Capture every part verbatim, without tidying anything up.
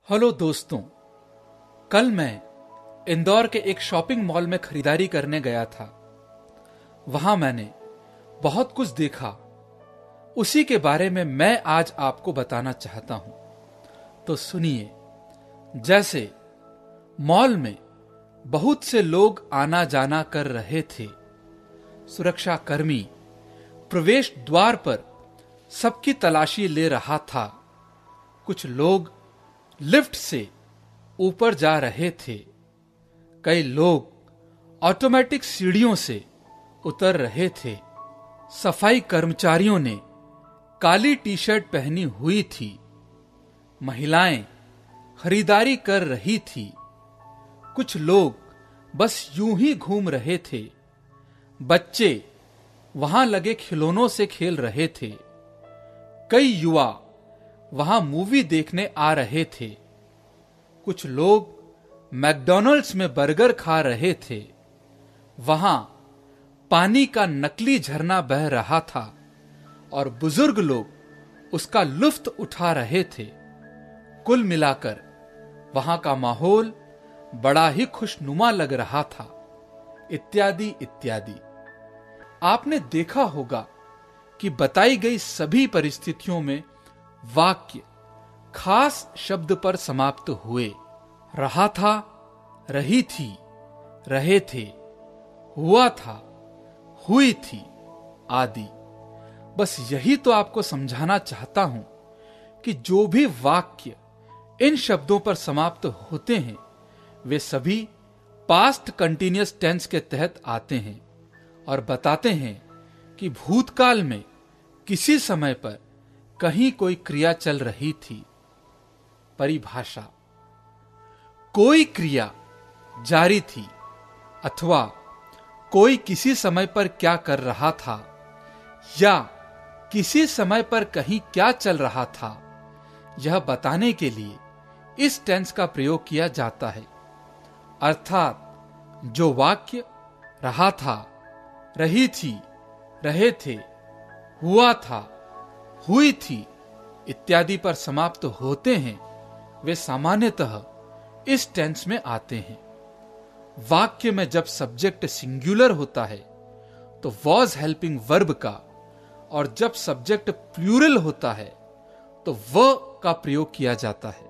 Hello दोस्तों, कल मैं इंदौर के एक शॉपिंग मॉल में खरीदारी करने गया था। वहां मैंने बहुत कुछ देखा। उसी के बारे में मैं आज आपको बताना चाहता हूं। तो सुनिए। जैसे मॉल में बहुत से लोग आना जाना कर रहे थे। सुरक्षा कर्मी प्रवेश द्वार पर सबकी तलाशी ले रहा था। कुछ लोग लिफ्ट से ऊपर जा रहे थे। कई लोग ऑटोमेटिक सीढ़ियों से उतर रहे थे। सफाई कर्मचारियों ने काली टी शर्ट पहनी हुई थी। महिलाएं खरीदारी कर रही थी। कुछ लोग बस यूं ही घूम रहे थे। बच्चे वहां लगे खिलौनों से खेल रहे थे। कई युवा वहां मूवी देखने आ रहे थे। कुछ लोग मैकडॉनल्ड्स में बर्गर खा रहे थे। वहां पानी का नकली झरना बह रहा था और बुजुर्ग लोग उसका लुत्फ उठा रहे थे। कुल मिलाकर वहां का माहौल बड़ा ही खुशनुमा लग रहा था, इत्यादि इत्यादि। आपने देखा होगा कि बताई गई सभी परिस्थितियों में वाक्य खास शब्द पर समाप्त हुए। रहा था, रही थी, रहे थे, हुआ था, हुई थी, आदि। बस यही तो आपको समझाना चाहता हूं कि जो भी वाक्य इन शब्दों पर समाप्त होते हैं वे सभी पास्ट कंटीन्यूअस टेंस के तहत आते हैं और बताते हैं कि भूतकाल में किसी समय पर कहीं कोई क्रिया चल रही थी। परिभाषा: कोई क्रिया जारी थी अथवा कोई किसी समय पर क्या कर रहा था या किसी समय पर कहीं क्या चल रहा था, यह बताने के लिए इस टेंस का प्रयोग किया जाता है। अर्थात जो वाक्य रहा था, रही थी, रहे थे, हुआ था, हुई थी इत्यादि पर समाप्त होते हैं वे सामान्यतः इस टेंस में आते हैं। वाक्य में जब सब्जेक्ट सिंगुलर होता है तो वॉज हेल्पिंग वर्ब का, और जब सब्जेक्ट प्लूरल होता है तो व का प्रयोग किया जाता है।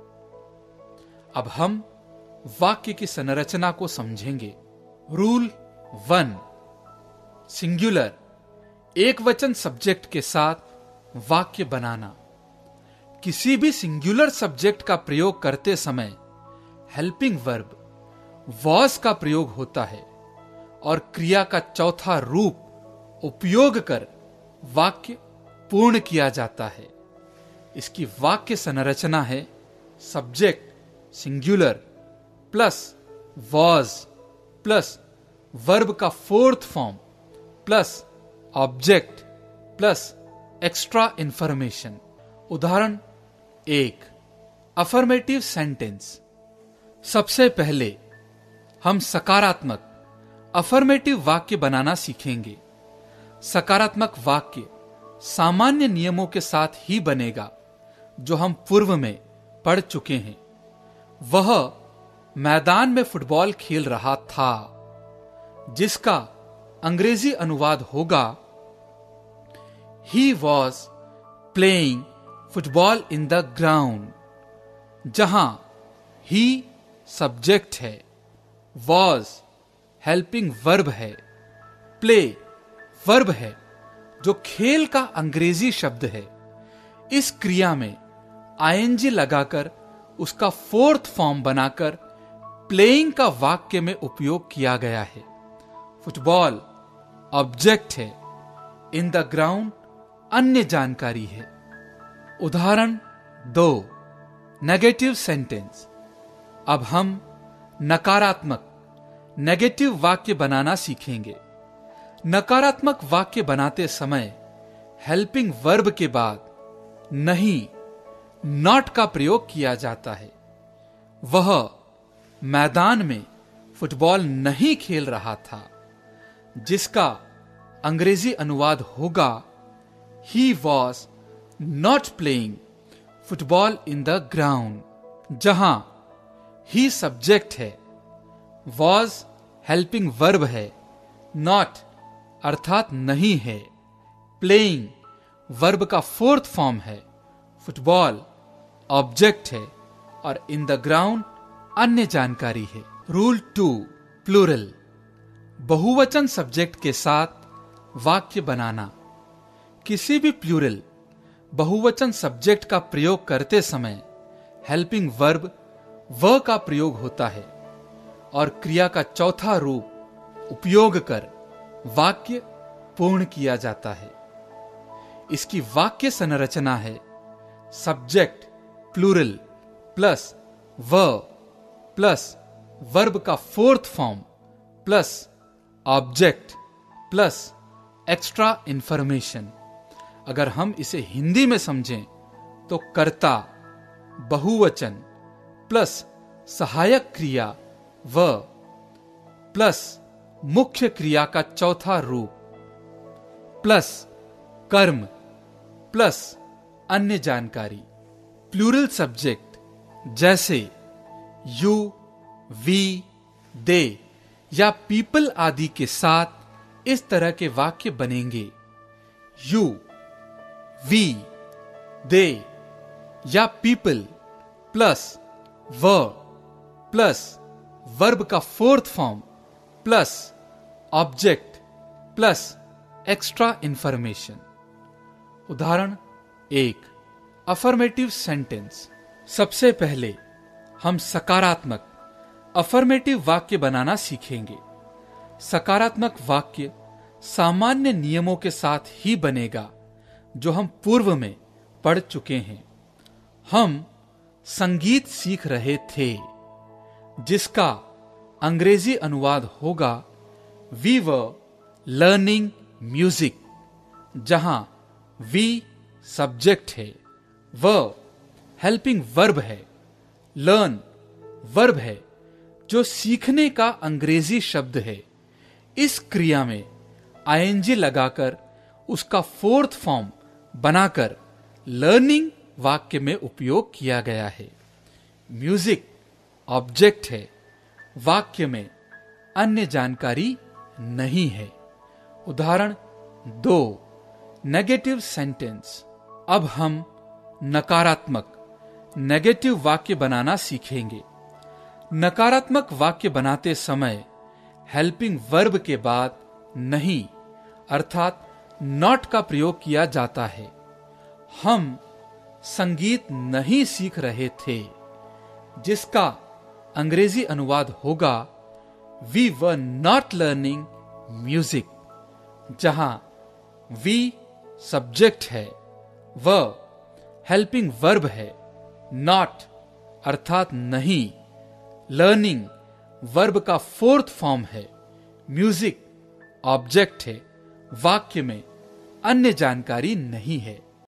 अब हम वाक्य की संरचना को समझेंगे। रूल वन, सिंगुलर एक वचन सब्जेक्ट के साथ वाक्य बनाना। किसी भी सिंगुलर सब्जेक्ट का प्रयोग करते समय हेल्पिंग वर्ब वॉज का प्रयोग होता है और क्रिया का चौथा रूप उपयोग कर वाक्य पूर्ण किया जाता है। इसकी वाक्य संरचना है subject singular plus was plus verb का fourth form plus object plus extra information. उदाहरण एक, अफर्मेटिव सेंटेंस। सबसे पहले हम सकारात्मक अफर्मेटिव वाक्य बनाना सीखेंगे। सकारात्मक वाक्य सामान्य नियमों के साथ ही बनेगा जो हम पूर्व में पढ़ चुके हैं। वह मैदान में फुटबॉल खेल रहा था, जिसका अंग्रेजी अनुवाद होगा He was playing football in the ground, जहां he सब्जेक्ट है, was हेल्पिंग वर्ब है, play वर्ब है जो खेल का अंग्रेजी शब्द है। इस क्रिया में आईएनजी लगाकर उसका फोर्थ फॉर्म बनाकर प्लेइंग का वाक्य में उपयोग किया गया है। फुटबॉल ऑब्जेक्ट है, इन द ग्राउंड अन्य जानकारी है। उदाहरण दो, नेगेटिव सेंटेंस। अब हम नकारात्मक नेगेटिव वाक्य बनाना सीखेंगे। नकारात्मक वाक्य बनाते समय हेल्पिंग वर्ब के बाद नहीं, नॉट का प्रयोग किया जाता है। वह मैदान में फुटबॉल नहीं खेल रहा था, जिसका अंग्रेजी अनुवाद होगा He was not playing football in the ground. जहां ही सब्जेक्ट है, वॉज हेल्पिंग वर्ब है, नॉट अर्थात नहीं है, प्लेइंग वर्ब का फोर्थ फॉर्म है, फुटबॉल ऑब्जेक्ट है और इन द ग्राउंड अन्य जानकारी है। रूल टू, प्लूरल, बहुवचन सब्जेक्ट के साथ वाक्य बनाना। किसी भी प्लूरल बहुवचन सब्जेक्ट का प्रयोग करते समय हेल्पिंग वर्ब व का प्रयोग होता है और क्रिया का चौथा रूप उपयोग कर वाक्य पूर्ण किया जाता है। इसकी वाक्य संरचना है subject plural plus were plus verb का fourth form plus object plus extra information. अगर हम इसे हिंदी में समझें तो कर्ता बहुवचन प्लस सहायक क्रिया व प्लस मुख्य क्रिया का चौथा रूप प्लस कर्म प्लस अन्य जानकारी। प्लूरल सब्जेक्ट जैसे यू, वी, दे या पीपल आदि के साथ इस तरह के वाक्य बनेंगे। यू, वी, दे या people plus were plus verb का fourth form plus object plus extra information. उदाहरण एक, अफर्मेटिव सेंटेंस। सबसे पहले हम सकारात्मक अफर्मेटिव वाक्य बनाना सीखेंगे। सकारात्मक वाक्य सामान्य नियमों के साथ ही बनेगा जो हम पूर्व में पढ़ चुके हैं। हम संगीत सीख रहे थे, जिसका अंग्रेजी अनुवाद होगा वी वर लर्निंग म्यूजिक, जहां वी सब्जेक्ट है, व हेल्पिंग वर्ब है, लर्न वर्ब है जो सीखने का अंग्रेजी शब्द है। इस क्रिया में आईएनजी लगाकर उसका फोर्थ फॉर्म बनाकर लर्निंग वाक्य में उपयोग किया गया है। म्यूजिक ऑब्जेक्ट है, वाक्य में अन्य जानकारी नहीं है। उदाहरण दो, नेगेटिव सेंटेंस। अब हम नकारात्मक नेगेटिव वाक्य बनाना सीखेंगे। नकारात्मक वाक्य बनाते समय हेल्पिंग वर्ब के बाद नहीं अर्थात नॉट का प्रयोग किया जाता है। हम संगीत नहीं सीख रहे थे, जिसका अंग्रेजी अनुवाद होगा we were not learning music, जहां वी सब्जेक्ट है, व हेल्पिंग वर्ब है, नॉट अर्थात नहीं, लर्निंग वर्ब का फोर्थ फॉर्म है, म्यूजिक ऑब्जेक्ट है, वाक्य में अन्य जानकारी नहीं है।